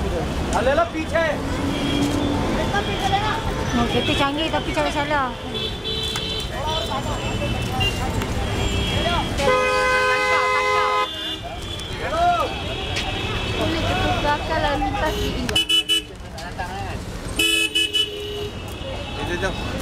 ले लो पीछे। Kereta canggih tapi cara salah. Boleh ketukar lalu lintas di Jom.